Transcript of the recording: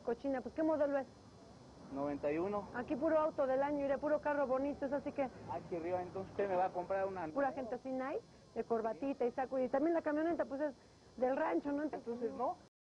cochina. Pues, ¿qué modelo es? 91. Aquí puro auto del año, iré puro carro bonito, es así que... Aquí arriba, entonces usted me va a comprar una... Pura gente así nice, de corbatita y saco, y también la camioneta, pues es del rancho, ¿no? Entonces, ¿no?